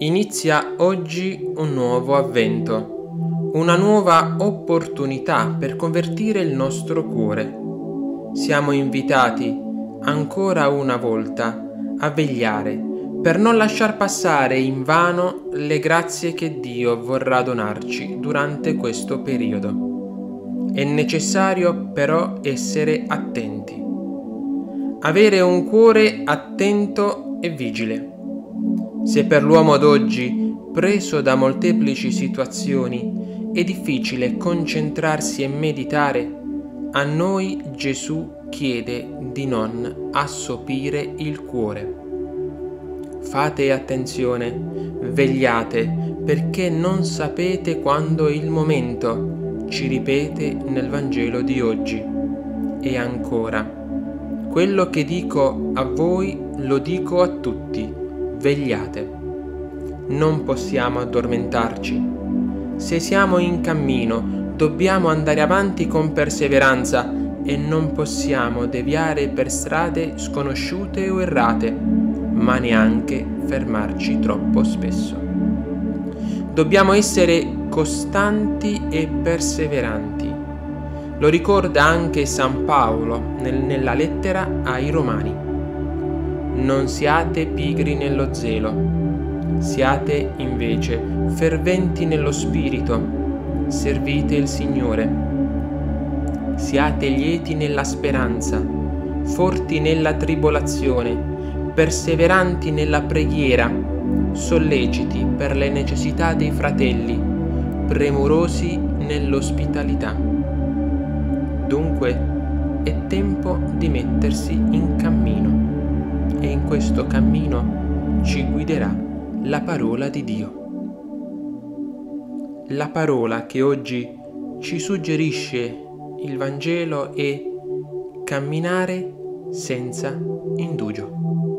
Inizia oggi un nuovo avvento, una nuova opportunità per convertire il nostro cuore. Siamo invitati, ancora una volta, a vegliare per non lasciar passare invano le grazie che Dio vorrà donarci durante questo periodo. È necessario però essere attenti, avere un cuore attento e vigile. Se per l'uomo d'oggi, preso da molteplici situazioni, è difficile concentrarsi e meditare, a noi Gesù chiede di non assopire il cuore. Fate attenzione, vegliate, perché non sapete quando è il momento, ci ripete nel Vangelo di oggi. E ancora, quello che dico a voi lo dico a tutti. Vegliate. Non possiamo addormentarci. Se siamo in cammino, dobbiamo andare avanti con perseveranza e non possiamo deviare per strade sconosciute o errate, ma neanche fermarci troppo spesso. Dobbiamo essere costanti e perseveranti. Lo ricorda anche San Paolo nella lettera ai Romani. Non siate pigri nello zelo, siate invece ferventi nello spirito, servite il Signore. Siate lieti nella speranza, forti nella tribolazione, perseveranti nella preghiera, solleciti per le necessità dei fratelli, premurosi nell'ospitalità. Dunque è tempo di mettersi in cammino. E in questo cammino ci guiderà la parola di Dio. La parola che oggi ci suggerisce il Vangelo è camminare senza indugio.